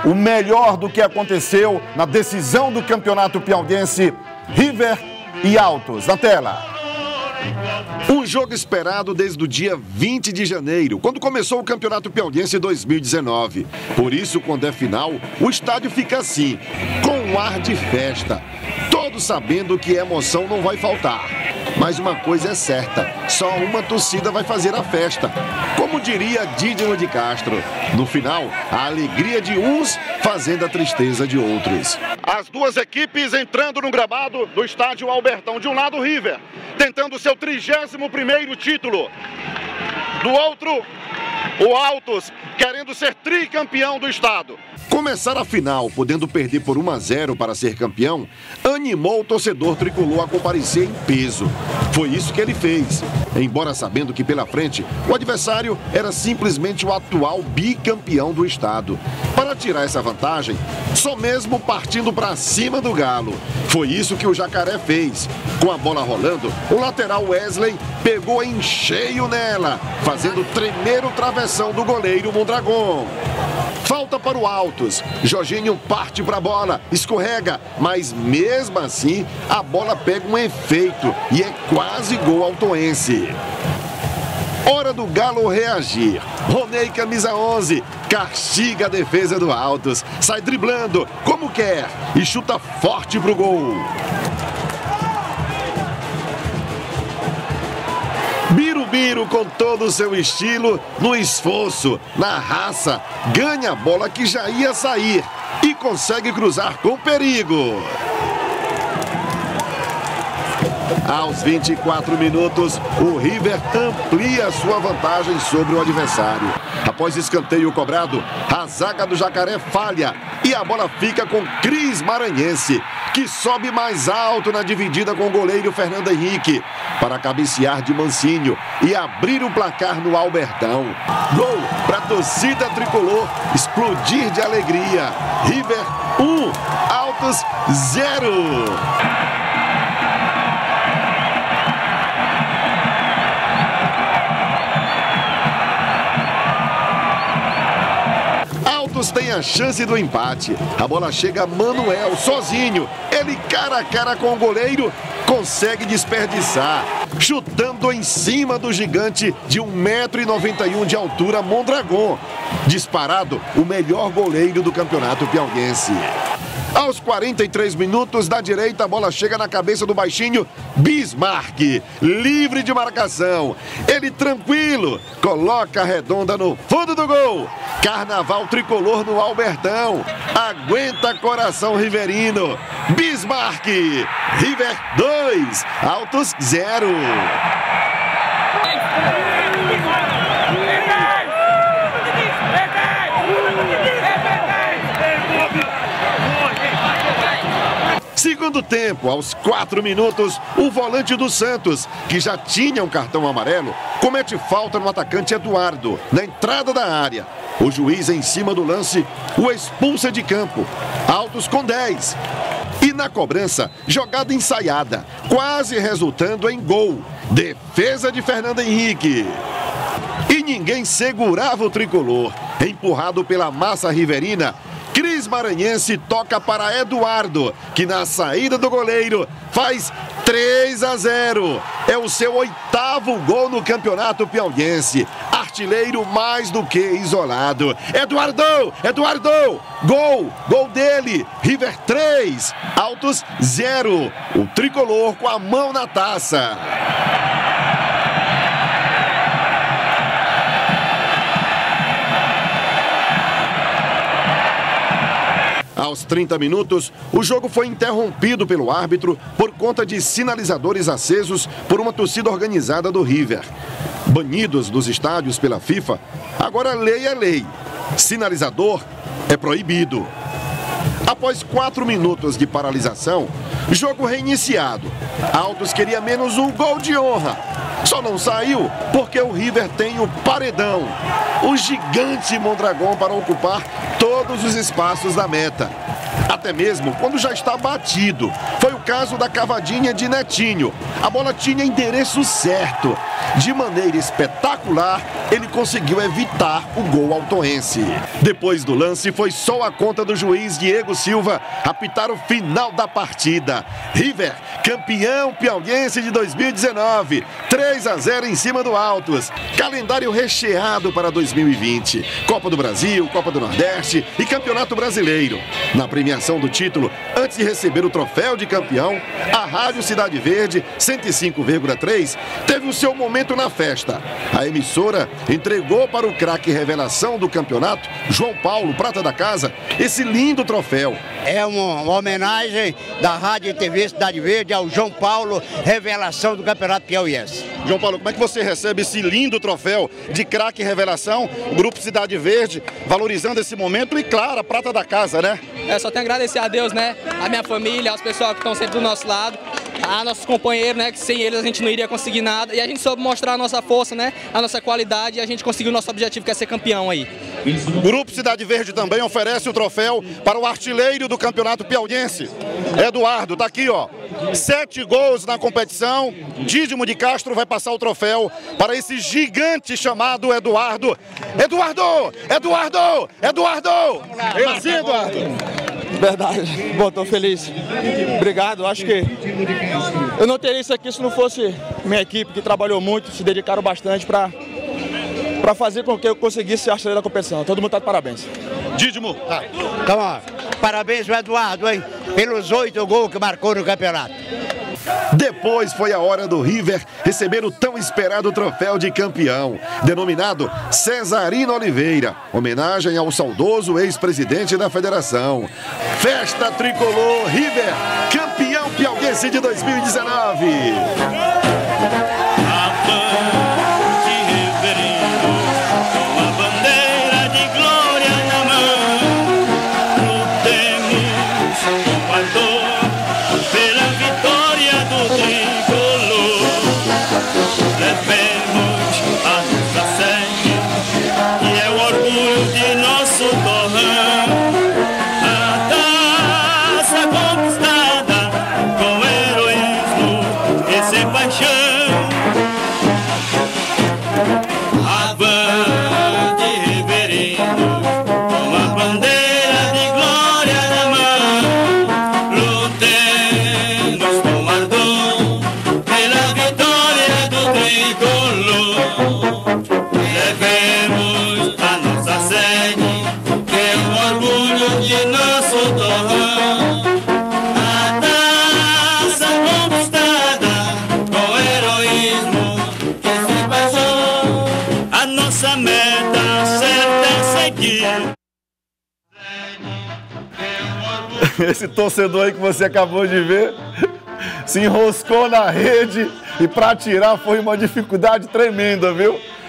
o melhor do que aconteceu na decisão do Campeonato Piauiense, River e Altos. Na tela. Um jogo esperado desde o dia 20 de janeiro, quando começou o Campeonato Piauiense 2019. Por isso, quando é final, o estádio fica assim, com um ar de festa. Todos sabendo que a emoção não vai faltar. Mas uma coisa é certa, só uma torcida vai fazer a festa. Como diria Dídimo de Castro, no final, a alegria de uns fazendo a tristeza de outros. As duas equipes entrando no gramado do estádio Albertão. De um lado, o River, tentando seu 31º título. Do outro, o Altos, querendo ser tricampeão do estado. Começar a final, podendo perder por 1-0 para ser campeão, animou o torcedor tricolor a comparecer em peso. Foi isso que ele fez. Embora sabendo que pela frente, o adversário era simplesmente o atual bicampeão do estado. Para tirar essa vantagem, só mesmo partindo para cima do Galo. Foi isso que o Jacaré fez. Com a bola rolando, o lateral Wesley pegou em cheio nela, fazendo tremer o travessão do goleiro Mondragon. Falta para o Altos. Jorginho parte para a bola, escorrega, mas mesmo assim a bola pega um efeito e é quase gol altoense. Hora do Galo reagir. Ronei, camisa 11, castiga a defesa do Altos. Sai driblando como quer e chuta forte pro gol. Birubiru, com todo o seu estilo, no esforço, na raça, ganha a bola que já ia sair e consegue cruzar com perigo. Aos 24 minutos, o River amplia sua vantagem sobre o adversário. Após escanteio cobrado, a zaga do Jacaré falha e a bola fica com Cris Maranhense, que sobe mais alto na dividida com o goleiro Fernando Henrique, para cabecear de mansinho e abrir o placar no Albertão. Gol para a torcida tricolor explodir de alegria. River 1, Altos 0. Tem a chance do empate. A bola chega a Manuel sozinho. Ele cara a cara com o goleiro, consegue desperdiçar, chutando em cima do gigante de 1,91 m de altura, Mondragon. Disparado, o melhor goleiro do Campeonato Piauiense. Aos 43 minutos, da direita, a bola chega na cabeça do baixinho Bismarck, livre de marcação. Ele tranquilo, coloca a redonda no fundo do gol. Carnaval tricolor no Albertão. Aguenta coração riverino. Bismarck, River 2, Altos 0. Segundo tempo, aos 4 minutos, o volante do Santos, que já tinha um cartão amarelo, comete falta no atacante Eduardo, na entrada da área. O juiz, em cima do lance, o expulsa de campo. Altos com 10. E na cobrança, jogada ensaiada, quase resultando em gol. Defesa de Fernando Henrique. E ninguém segurava o tricolor. Empurrado pela massa riverina, Cris Maranhense toca para Eduardo, que na saída do goleiro faz 3-0. É o seu 8º gol no Campeonato Piauiense. Artilheiro mais do que isolado. Eduardo! Gol dele. River 3, Altos 0. O tricolor com a mão na taça. Aos 30 minutos, o jogo foi interrompido pelo árbitro por conta de sinalizadores acesos por uma torcida organizada do River. Banidos dos estádios pela FIFA, agora lei é lei. Sinalizador é proibido. Após 4 minutos de paralisação, jogo reiniciado. Altos queria menos um gol de honra. Só não saiu porque o River tem o paredão, o gigante Mondragon, para ocupar todos os espaços da meta. Até mesmo quando já está batido. Foi o caso da cavadinha de Netinho. A bola tinha endereço certo. De maneira espetacular, ele conseguiu evitar o gol altoense. Depois do lance, foi só a conta do juiz Diego Silva apitar o final da partida. River, campeão piauiense de 2019, 3-0 em cima do Altos. Calendário recheado para 2020. Copa do Brasil, Copa do Nordeste e Campeonato Brasileiro. Na premiação do título, antes de receber o troféu de campeão, a Rádio Cidade Verde, 105,3, teve o seu momento na festa. A emissora entregou para o craque revelação do campeonato, João Paulo, prata da casa, esse lindo troféu. É uma homenagem da Rádio e TV Cidade Verde ao João Paulo, revelação do Campeonato Piauiense. João Paulo, como é que você recebe esse lindo troféu de craque revelação, o Grupo Cidade Verde, valorizando esse momento e, claro, a prata da casa, né? Só tenho a agradecer a Deus, né? A minha família, aos pessoal que estão sempre do nosso lado, a nossos companheiros, né? Que sem eles a gente não iria conseguir nada. E a gente soube mostrar a nossa força, né? A nossa qualidade e a gente conseguiu o nosso objetivo, que é ser campeão aí. O Grupo Cidade Verde também oferece o troféu para o artilheiro do Campeonato Piauiense, Eduardo. Tá aqui, ó. 7 gols na competição. Dídimo de Castro vai passar o troféu para esse gigante chamado Eduardo. Eduardo! Eduardo! Eduardo! É assim, Eduardo? Verdade. Bom, tô feliz. Obrigado. Acho que eu não teria isso aqui se não fosse minha equipe, que trabalhou muito, se dedicaram bastante para fazer com que eu conseguisse ser artilheiro da competição. Todo mundo tá de parabéns. Dídimo. Então, parabéns ao Eduardo, hein? Pelos 8 gols que marcou no campeonato. Depois foi a hora do River receber o tão esperado troféu de campeão, denominado Cesarino Oliveira, homenagem ao saudoso ex-presidente da federação. Festa tricolor River, campeão piauiense de 2019. Esse torcedor aí que você acabou de ver se enroscou na rede e para tirar foi uma dificuldade tremenda, viu?